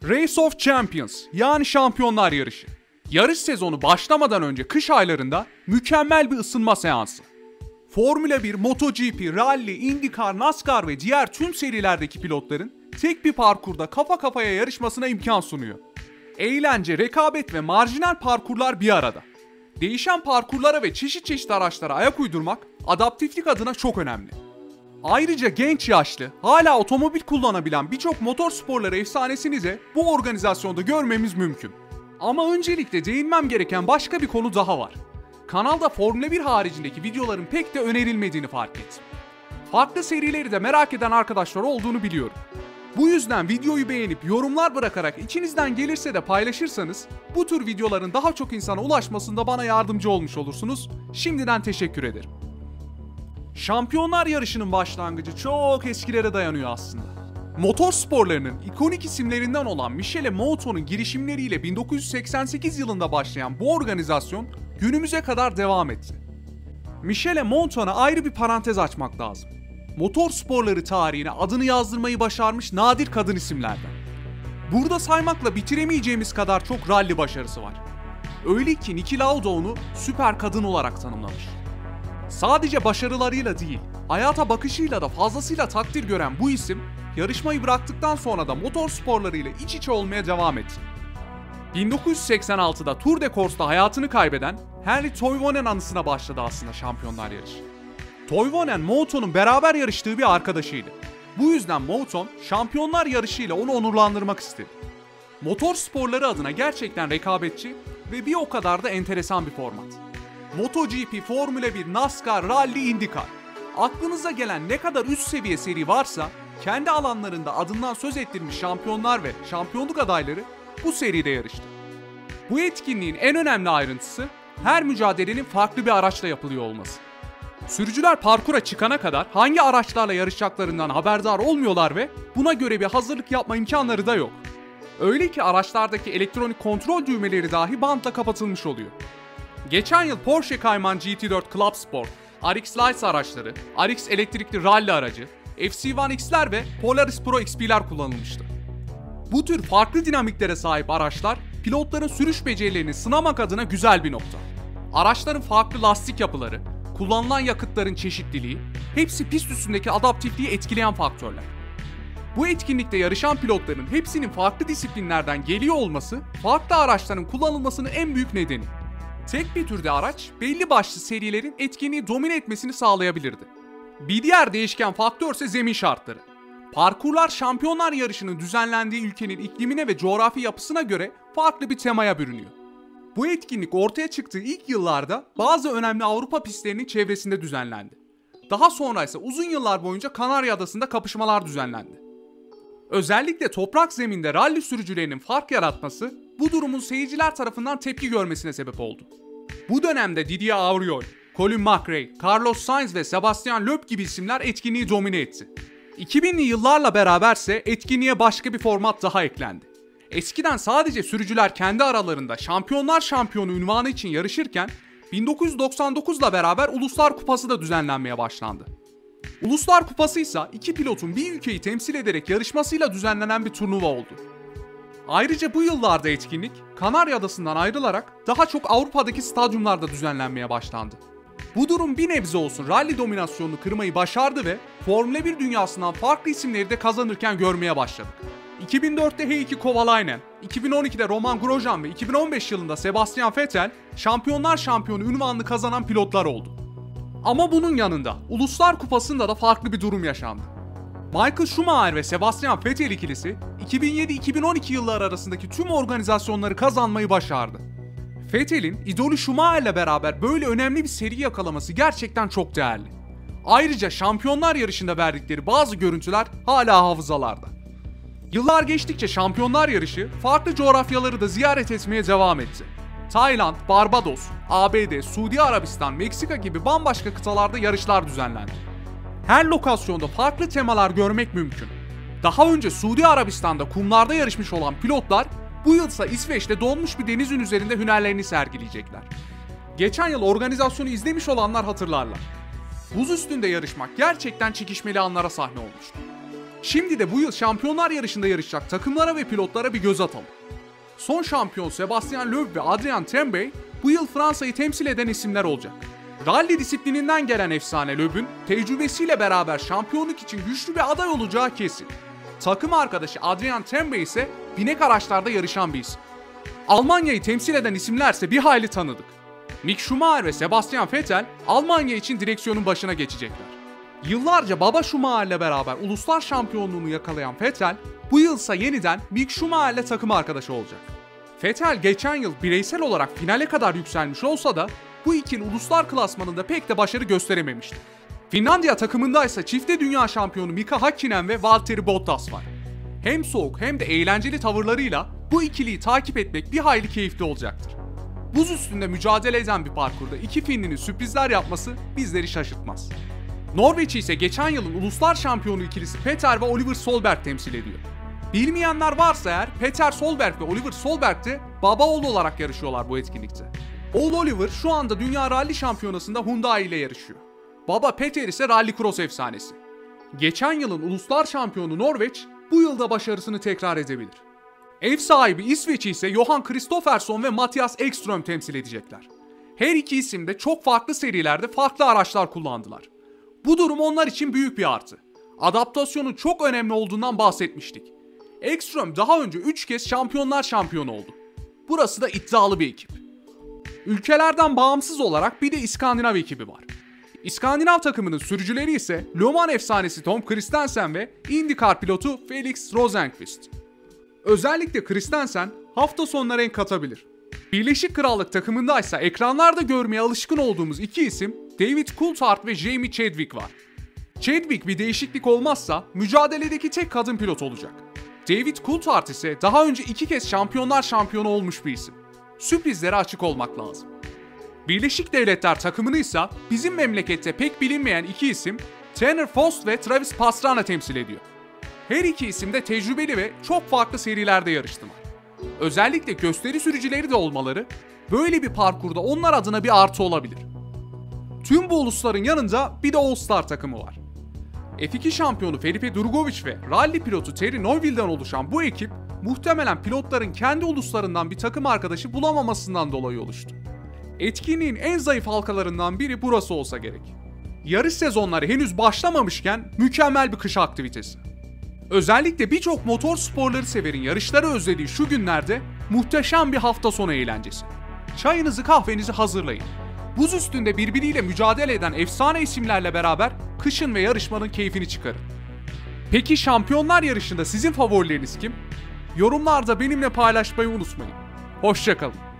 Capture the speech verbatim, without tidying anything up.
Race of Champions yani Şampiyonlar Yarışı. Yarış sezonu başlamadan önce kış aylarında mükemmel bir ısınma seansı. Formula bir, MotoGP, Rally, IndyCar, NASCAR ve diğer tüm serilerdeki pilotların tek bir parkurda kafa kafaya yarışmasına imkan sunuyor. Eğlence, rekabet ve marjinal parkurlar bir arada. Değişen parkurlara ve çeşit çeşit araçlara ayak uydurmak adaptiflik adına çok önemli. Ayrıca genç yaşlı, hala otomobil kullanabilen birçok motor sporları efsanesini de bu organizasyonda görmemiz mümkün. Ama öncelikle değinmem gereken başka bir konu daha var. Kanalda Formula bir haricindeki videoların pek de önerilmediğini fark ettim. Farklı serileri de merak eden arkadaşlar olduğunu biliyorum. Bu yüzden videoyu beğenip yorumlar bırakarak içinizden gelirse de paylaşırsanız bu tür videoların daha çok insana ulaşmasında bana yardımcı olmuş olursunuz. Şimdiden teşekkür ederim. Şampiyonlar Yarışı'nın başlangıcı çok eskilere dayanıyor aslında. Motor sporlarının ikonik isimlerinden olan Michele Mouton'un girişimleriyle bin dokuz yüz seksen sekiz yılında başlayan bu organizasyon günümüze kadar devam etti. Michele Mouton'a ayrı bir parantez açmak lazım. Motor sporları tarihine adını yazdırmayı başarmış nadir kadın isimlerden. Burada saymakla bitiremeyeceğimiz kadar çok rally başarısı var. Öyle ki Niki Lauda onu süper kadın olarak tanımlamış. Sadece başarılarıyla değil, hayata bakışıyla da fazlasıyla takdir gören bu isim, yarışmayı bıraktıktan sonra da motor sporlarıyla iç içe olmaya devam etti. bin dokuz yüz seksen altıda Tour de Corse'da hayatını kaybeden Henri Toivonen anısına başladı aslında Şampiyonlar Yarışı. Toivonen, Mouton'un beraber yarıştığı bir arkadaşıydı. Bu yüzden Mouton, Şampiyonlar Yarışı ile onu onurlandırmak istedi. Motor sporları adına gerçekten rekabetçi ve bir o kadar da enteresan bir format. MotoGP, Formula bir, NASCAR, Rally, IndyCar. Aklınıza gelen ne kadar üst seviye seri varsa, kendi alanlarında adından söz ettirilmiş şampiyonlar ve şampiyonluk adayları bu seride yarıştı. Bu etkinliğin en önemli ayrıntısı, her mücadelenin farklı bir araçla yapılıyor olması. Sürücüler parkura çıkana kadar hangi araçlarla yarışacaklarından haberdar olmuyorlar ve buna göre bir hazırlık yapma imkanları da yok. Öyle ki araçlardaki elektronik kontrol düğmeleri dahi bantla kapatılmış oluyor. Geçen yıl Porsche Cayman G T dört Club Sport, R X Lights araçları, R X elektrikli rally aracı, F C bir X'ler ve Polaris Pro X P'ler kullanılmıştı. Bu tür farklı dinamiklere sahip araçlar, pilotların sürüş becerilerini sınamak adına güzel bir nokta. Araçların farklı lastik yapıları, kullanılan yakıtların çeşitliliği, hepsi pist üstündeki adaptifliği etkileyen faktörler. Bu etkinlikte yarışan pilotların hepsinin farklı disiplinlerden geliyor olması, farklı araçların kullanılmasının en büyük nedeni. Tek bir türde araç, belli başlı serilerin etkinliği domine etmesini sağlayabilirdi. Bir diğer değişken faktör ise zemin şartları. Parkurlar Şampiyonlar Yarışı'nın düzenlendiği ülkenin iklimine ve coğrafi yapısına göre farklı bir temaya bürünüyor. Bu etkinlik ortaya çıktığı ilk yıllarda bazı önemli Avrupa pistlerinin çevresinde düzenlendi. Daha sonra ise uzun yıllar boyunca Kanarya Adası'nda kapışmalar düzenlendi. Özellikle toprak zeminde rally sürücülerinin fark yaratması bu durumun seyirciler tarafından tepki görmesine sebep oldu. Bu dönemde Didier Auriol, Colin McRae, Carlos Sainz ve Sebastian Loeb gibi isimler etkinliği domine etti. iki binli yıllarla beraberse etkinliğe başka bir format daha eklendi. Eskiden sadece sürücüler kendi aralarında Şampiyonlar Şampiyonu unvanı için yarışırken bin dokuz yüz doksan dokuzla beraber Uluslar Kupası da düzenlenmeye başlandı. Uluslar Kupası ise iki pilotun bir ülkeyi temsil ederek yarışmasıyla düzenlenen bir turnuva oldu. Ayrıca bu yıllarda etkinlik Kanarya Adası'ndan ayrılarak daha çok Avrupa'daki stadyumlarda düzenlenmeye başlandı. Bu durum bir nebze olsun rally dominasyonunu kırmayı başardı ve Formula bir dünyasından farklı isimleri de kazanırken görmeye başladık. iki bin dörtte Heikki Kovalainen, iki bin on ikide Romain Grosjean ve iki bin on beş yılında Sebastian Vettel Şampiyonlar Şampiyonu unvanını kazanan pilotlar oldu. Ama bunun yanında Uluslar Kupası'nda da farklı bir durum yaşandı. Michael Schumacher ve Sebastian Vettel ikilisi iki bin yedi iki bin on iki yılları arasındaki tüm organizasyonları kazanmayı başardı. Vettel'in idolü Schumacher'le beraber böyle önemli bir seri yakalaması gerçekten çok değerli. Ayrıca Şampiyonlar Yarışı'nda verdikleri bazı görüntüler hala hafızalarda. Yıllar geçtikçe Şampiyonlar Yarışı farklı coğrafyaları da ziyaret etmeye devam etti. Tayland, Barbados, A B D, Suudi Arabistan, Meksika gibi bambaşka kıtalarda yarışlar düzenlendi. Her lokasyonda farklı temalar görmek mümkün. Daha önce Suudi Arabistan'da kumlarda yarışmış olan pilotlar bu yılsa İsveç'te donmuş bir denizin üzerinde hünerlerini sergileyecekler. Geçen yıl organizasyonu izlemiş olanlar hatırlarlar. Buz üstünde yarışmak gerçekten çekişmeli anlara sahne olmuştu. Şimdi de bu yıl şampiyonlar yarışında yarışacak takımlara ve pilotlara bir göz atalım. Son şampiyon Sebastian Loeb ve Adrien Tambay bu yıl Fransa'yı temsil eden isimler olacak. Rally disiplininden gelen efsane Loeb'ün tecrübesiyle beraber şampiyonluk için güçlü bir aday olacağı kesin. Takım arkadaşı Adrien Tambay ise binek araçlarda yarışan bir isim. Almanya'yı temsil eden isimlerse bir hayli tanıdık. Mick Schumacher ve Sebastian Vettel Almanya için direksiyonun başına geçecekler. Yıllarca baba Schumacher'le beraber uluslar şampiyonluğunu yakalayan Vettel, bu yılsa yeniden Mick Schumacher'le takım arkadaşı olacak. Vettel geçen yıl bireysel olarak finale kadar yükselmiş olsa da bu ikili uluslar klasmanında pek de başarı gösterememişti. Finlandiya takımındaysa çifte dünya şampiyonu Mika Hakkinen ve Valtteri Bottas var. Hem soğuk hem de eğlenceli tavırlarıyla bu ikiliyi takip etmek bir hayli keyifli olacaktır. Buz üstünde mücadele eden bir parkurda iki Finlinin sürprizler yapması bizleri şaşırtmaz. Norveç'i ise geçen yılın uluslar şampiyonu ikilisi Petter ve Oliver Solberg temsil ediyor. Bilmeyenler varsa eğer Petter Solberg ve Oliver Solberg de baba oğlu olarak yarışıyorlar bu etkinlikte. Oğul Oliver şu anda Dünya Rally Şampiyonası'nda Hyundai ile yarışıyor. Baba Petter ise Rallycross efsanesi. Geçen yılın uluslar şampiyonu Norveç bu yılda başarısını tekrar edebilir. Ev sahibi İsveç'i ise Johan Kristoffersson ve Mattias Ekström temsil edecekler. Her iki isim de çok farklı serilerde farklı araçlar kullandılar. Bu durum onlar için büyük bir artı. Adaptasyonun çok önemli olduğundan bahsetmiştik. Ekström daha önce üç kez şampiyonlar şampiyonu oldu. Burası da iddialı bir ekip. Ülkelerden bağımsız olarak bir de İskandinav ekibi var. İskandinav takımının sürücüleri ise Le Mans efsanesi Tom Kristensen ve IndyCar pilotu Felix Rosenqvist. Özellikle Kristensen hafta sonuna renk katabilir. Birleşik Krallık takımındaysa ekranlarda görmeye alışkın olduğumuz iki isim David Coulthard ve Jamie Chadwick var. Chadwick bir değişiklik olmazsa mücadeledeki tek kadın pilot olacak. David Coulthard ise daha önce iki kez şampiyonlar şampiyonu olmuş bir isim. Sürprizlere açık olmak lazım. Birleşik Devletler takımını ise bizim memlekette pek bilinmeyen iki isim Tanner Foss ve Travis Pastrana temsil ediyor. Her iki isim de tecrübeli ve çok farklı serilerde yarıştılar. Özellikle gösteri sürücüleri de olmaları böyle bir parkurda onlar adına bir artı olabilir. Tüm bu ulusların yanında bir de All Star takımı var. F iki şampiyonu Felipe Drugovich ve rally pilotu Terry Neuville'den oluşan bu ekip muhtemelen pilotların kendi uluslarından bir takım arkadaşı bulamamasından dolayı oluştu. Etkinliğin en zayıf halkalarından biri burası olsa gerek. Yarış sezonları henüz başlamamışken mükemmel bir kış aktivitesi. Özellikle birçok motor sporları severin yarışları özlediği şu günlerde muhteşem bir hafta sonu eğlencesi. Çayınızı kahvenizi hazırlayın. Buz üstünde birbiriyle mücadele eden efsane isimlerle beraber kışın ve yarışmanın keyfini çıkarın. Peki şampiyonlar yarışında sizin favorileriniz kim? Yorumlarda benimle paylaşmayı unutmayın. Hoşça kalın.